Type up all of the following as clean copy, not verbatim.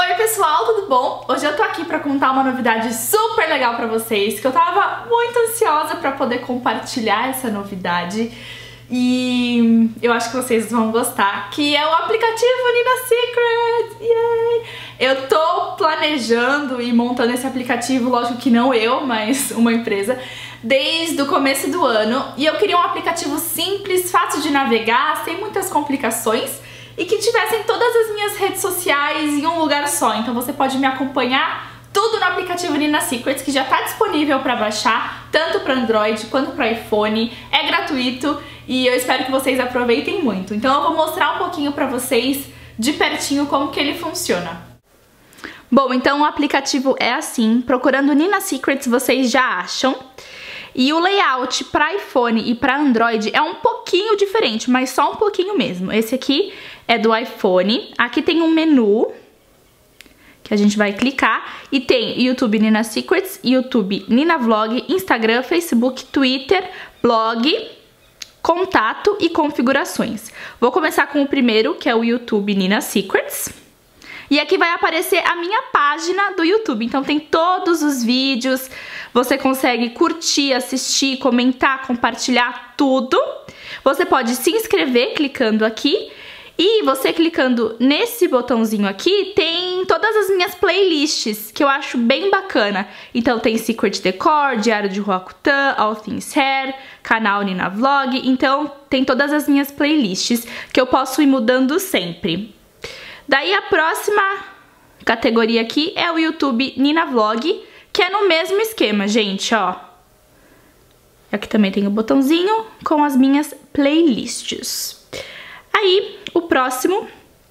Oi pessoal, tudo bom? Hoje eu tô aqui pra contar uma novidade super legal pra vocês, que eu tava muito ansiosa pra poder compartilhar essa novidade e eu acho que vocês vão gostar, que é o aplicativo Nina Secrets! Yay! Eu tô planejando e montando esse aplicativo, lógico que não eu, mas uma empresa, desde o começo do ano, e eu queria um aplicativo simples, fácil de navegar, sem muitas complicações, e que tivessem todas as minhas redes sociais em um lugar só. Então você pode me acompanhar tudo no aplicativo Nina Secrets, que já está disponível para baixar, tanto para Android quanto para iPhone. É gratuito e eu espero que vocês aproveitem muito. Então eu vou mostrar um pouquinho para vocês de pertinho como que ele funciona. Bom, então o aplicativo é assim, procurando Nina Secrets vocês já acham. E o layout para iPhone e para Android é um pouquinho diferente, mas só um pouquinho mesmo. Esse aqui é do iPhone. Aqui tem um menu que a gente vai clicar e tem YouTube Nina Secrets, YouTube Nina Vlog, Instagram, Facebook, Twitter, blog, contato e configurações. Vou começar com o primeiro, que é o YouTube Nina Secrets. E aqui vai aparecer a minha página do YouTube, então tem todos os vídeos, você consegue curtir, assistir, comentar, compartilhar tudo. Você pode se inscrever clicando aqui e você clicando nesse botãozinho aqui tem todas as minhas playlists, que eu acho bem bacana. Então tem Secret Decor, Diário de Roakutã, All Things Hair, canal Nina Vlog, então tem todas as minhas playlists que eu posso ir mudando sempre. Daí a próxima categoria aqui é o YouTube Nina Vlog, que é no mesmo esquema, gente, ó. Aqui também tem o botãozinho com as minhas playlists. Aí, o próximo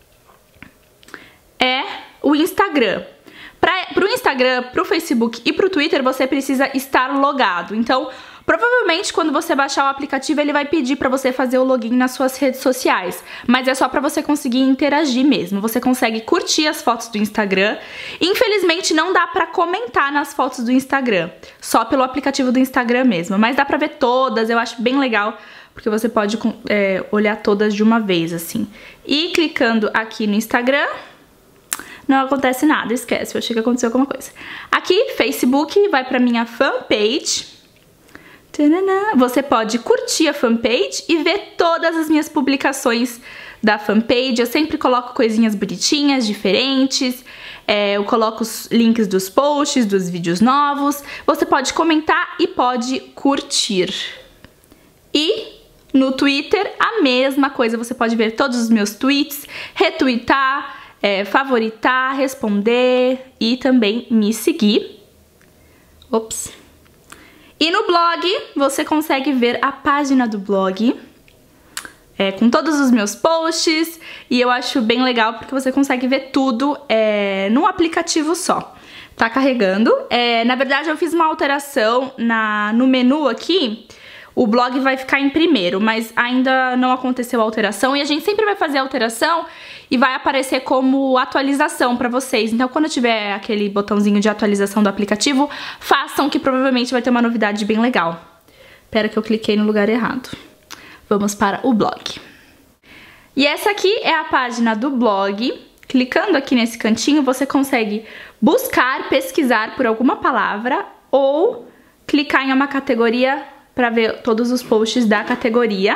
é o Instagram. Pro Instagram, pro Facebook e pro Twitter, você precisa estar logado. Então, provavelmente, quando você baixar o aplicativo, ele vai pedir pra você fazer o login nas suas redes sociais. Mas é só pra você conseguir interagir mesmo. Você consegue curtir as fotos do Instagram. Infelizmente, não dá pra comentar nas fotos do Instagram. Só pelo aplicativo do Instagram mesmo. Mas dá pra ver todas, eu acho bem legal. Porque você pode olhar todas de uma vez, assim. E clicando aqui no Instagram, não acontece nada, esquece. Eu achei que aconteceu alguma coisa. Aqui, Facebook, vai pra minha fanpage. Você pode curtir a fanpage e ver todas as minhas publicações da fanpage. Eu sempre coloco coisinhas bonitinhas, diferentes. Eu coloco os links dos posts, dos vídeos novos. Você pode comentar e pode curtir. E no Twitter, a mesma coisa. Você pode ver todos os meus tweets, retweetar, favoritar, responder e também me seguir. Ops. E no blog, você consegue ver a página do blog, com todos os meus posts, e eu acho bem legal porque você consegue ver tudo num aplicativo só. Tá carregando. Na verdade, eu fiz uma alteração no menu aqui. O blog vai ficar em primeiro, mas ainda não aconteceu a alteração, e a gente sempre vai fazer a alteração e vai aparecer como atualização pra vocês. Então quando tiver aquele botãozinho de atualização do aplicativo, façam, que provavelmente vai ter uma novidade bem legal. Espera que eu cliquei no lugar errado. Vamos para o blog. E essa aqui é a página do blog. Clicando aqui nesse cantinho, você consegue buscar, pesquisar por alguma palavra ou clicar em uma categoria para ver todos os posts da categoria.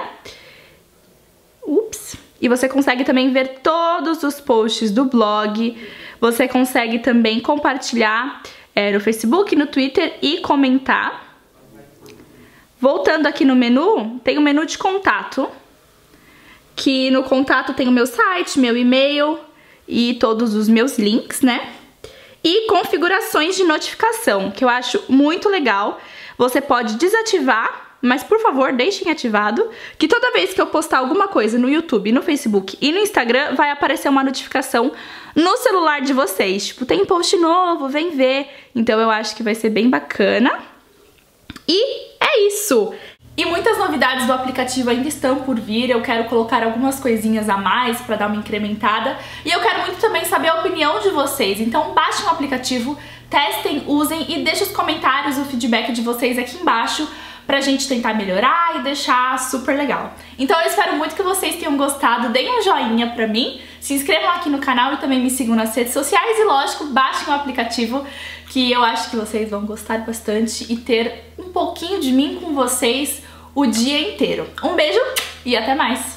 Ups! E você consegue também ver todos os posts do blog. Você consegue também compartilhar no Facebook, no Twitter e comentar. Voltando aqui no menu, tem o menu de contato. Que no contato tem o meu site, meu e-mail e todos os meus links, né? E configurações de notificação, que eu acho muito legal. Você pode desativar, mas por favor deixem ativado, que toda vez que eu postar alguma coisa no YouTube, no Facebook e no Instagram, vai aparecer uma notificação no celular de vocês. Tipo, tem post novo, vem ver. Então eu acho que vai ser bem bacana. E é isso! E muitas novidades do aplicativo ainda estão por vir, eu quero colocar algumas coisinhas a mais para dar uma incrementada. E eu quero muito também saber a opinião de vocês, então baixem o aplicativo, testem, usem e deixem os comentários, o feedback de vocês aqui embaixo pra gente tentar melhorar e deixar super legal. Então eu espero muito que vocês tenham gostado, deem um joinha pra mim. Se inscrevam aqui no canal e também me sigam nas redes sociais e, lógico, baixem o aplicativo, que eu acho que vocês vão gostar bastante e ter um pouquinho de mim com vocês o dia inteiro. Um beijo e até mais!